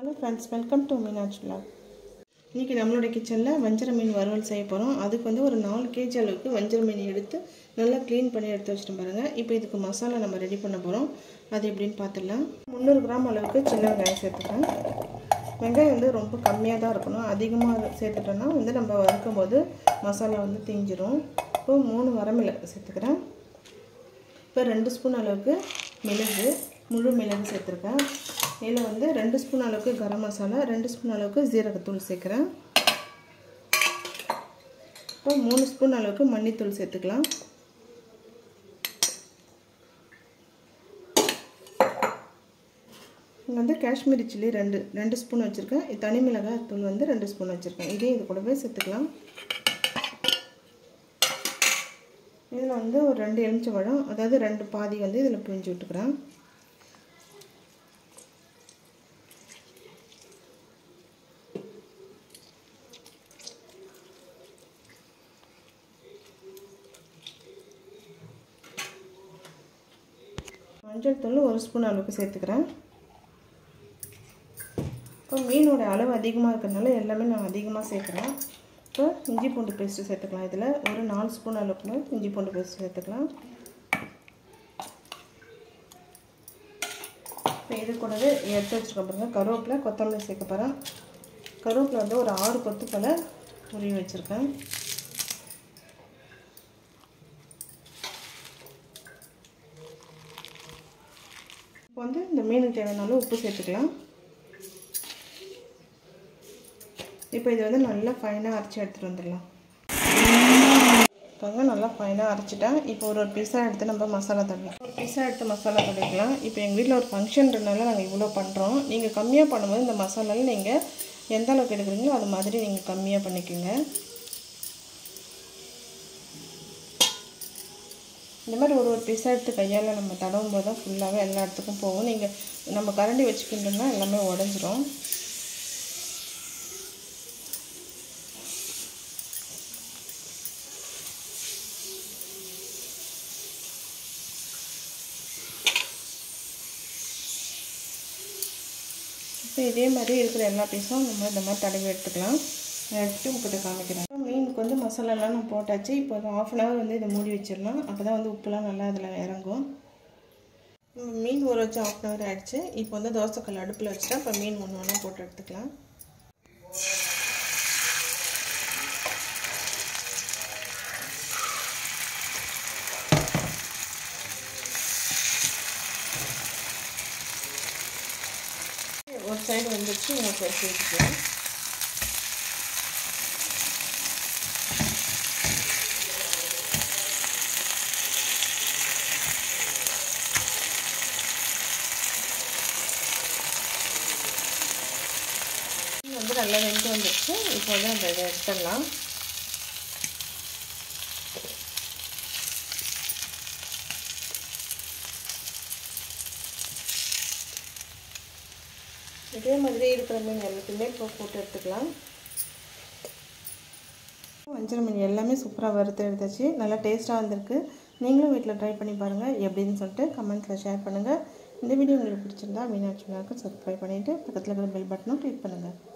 Hello friends, welcome to Meena's vlog. இன்னைக்கு நம்மளோட கிச்சன்ல வஞ்சர மீன் வறுவல் செய்ய போறோம். அதுக்கு வந்து ஒரு 4 kg அளவுக்கு வஞ்சர மீன் எடுத்து நல்லா க்ளீன் பண்ணி எடுத்து வச்சிட்டு பாருங்க. இப்போ இதுக்கு மசாலா நம்ம ரெடி பண்ண போறோம். அது எப்படின்னு பார்த்தலாம். 300 கிராம் அளவுக்கு சின்ன வெங்காயம் சேர்த்துக்கிறேன். வெங்காயம் வந்து ரொம்ப கம்மியா தான் இருக்கணும். அதிகமா சேர்த்துட்டோம்னா வந்து நம்ம வறுக்கும்போது மசாலா வந்து தீஞ்சிரும். இப்போ 3 வரமிளகாய் சேர்த்துக்கிறேன். இப்போ 2 ஸ்பூன் அளவுக்கு மிளகு, முழு மிளகு சேர்த்துருக்கேன். இதில் வந்து 2 ஸ்பூன் அளவுக்கு கரம் மசாலா, 2 ஸ்பூன் அளவுக்கு ஜீரகத்தூள் சேர்க்குறேன். இப்போ 3 ஸ்பூன் அளவுக்கு மல்லித்தூள் சேர்த்துக்கலாம். இங்கே வந்து காஷ்மீரி சில்லி 2 ஸ்பூன் வச்சுருக்கேன். தனி மிளகாய் தூள் வந்து 2 ஸ்பூன் வச்சுருக்கேன். இதே இது கூடவே சேர்த்துக்கலாம். இதில் வந்து ஒரு 2 எலுமிச்சம்பழம், அதாவது 2 பாதி வந்து இதில் பிழிஞ்சு விட்டுக்கிறேன். மஞ்சள் தூள் 1 ஸ்பூன் அளவுக்கு சேர்த்துக்கிறேன். இப்போ மீனோட அளவு அதிகமாக இருக்கிறதுனால எல்லாமே நான் அதிகமாக சேர்க்குறேன். இப்போ இஞ்சி பூண்டு பேஸ்ட்டு சேர்த்துக்கலாம். இதில் ஒரு 4 ஸ்பூன் அளவுக்கு இஞ்சி பூண்டு பேஸ்ட் சேர்த்துக்கலாம். இப்போ இது கூடவே எடுத்து வச்சுருக்க பாருங்க, கருவேப்பிலை, கொத்தமல்லி சேர்க்க போகிறேன். கருவேப்பிலை வந்து ஒரு 6 கொத்து போல் உருவி வச்சுருக்கேன். இப்போ வந்து இந்த மீனுக்கு தேவையான உப்பு சேர்த்துக்கலாம். இப்போ இது வந்து நல்லா ஃபைனாக அரைச்சி எடுத்துகிட்டு வந்துடலாம். இப்போ நல்லா ஃபைனாக அரைச்சிட்டேன். இப்போ ஒரு பீஸாக எடுத்து நம்ம மசாலா தடவிக்கலாம். ஒரு பீஸாக எடுத்து மசாலா தடவிக்கலாம். இப்போ எங்கள் வீட்டில் ஒரு ஃபங்க்ஷன்றனால நாங்கள் இவ்வளோ பண்ணுறோம். நீங்கள் கம்மியாக பண்ணும்போது இந்த மசாலாவில் நீங்கள் எந்த அளவுக்கு எடுக்கிறீங்களோ அது மாதிரி நீங்கள் கம்மியாக பண்ணிக்கோங்க. இந்த மாதிரி ஒரு பீஸாக எடுத்து கையால் நம்ம தடவும் போது தான் ஃபுல்லாகவே எல்லா இடத்துக்கும் போகும். நீங்கள் நம்ம கரண்டி வச்சுக்கிட்டோம்னா எல்லாமே உடஞ்சிரும். இப்போ இதே மாதிரி இருக்கிற எல்லா பீஸும் நம்ம இந்த மாதிரி தடவி எடுத்துக்கலாம். எடுத்துட்டு உங்கள்கிட்ட காமிக்கிறேன். மீனுக்கு வந்து மசாலாலாம் நான் போட்டாச்சு. இப்போ ஒரு 1/2 hour வந்து இதை மூடி வச்சிடலாம். அப்போ தான் வந்து உப்புலாம் நல்லா அதில் இறங்கும். மீன் ஊற வச்சு 1/2 hour ஆகிடுச்சு. இப்போ வந்து தோசைக்கல் அடுப்பில் வச்சுட்டா இப்போ மீன் ஒன்று ஒன்றா போட்டு எடுத்துக்கலாம். ஒரு சைடு வந்துச்சு, இன்னொரு சைடு சேர்த்துக்கலாம். வந்து நல்லா வெந்து வந்துடுச்சு. இப்போ வந்து அந்த இதை எடுத்துடலாம். இதே மாதிரி இருக்கிற மீன் எல்லாத்தையுமே இப்போ போட்டு எடுத்துக்கலாம். வஞ்சர மீன் எல்லாமே சூப்பராக வறுத்து எடுத்தாச்சு. நல்லா டேஸ்ட்டாக வந்திருக்கு. நீங்களும் வீட்டில் ட்ரை பண்ணி பாருங்கள். எப்படின்னு சொல்லிட்டு கமெண்ட்ஸில் ஷேர் பண்ணுங்கள். இந்த வீடியோ உங்களுக்கு பிடிச்சிருந்தா மீனாட்சி விழாவுக்கு சப்ஸ்கிரைப் பண்ணிவிட்டு பக்கத்தில் இருக்கிற பெல் பட்டனும் கிளிக் பண்ணுங்கள்.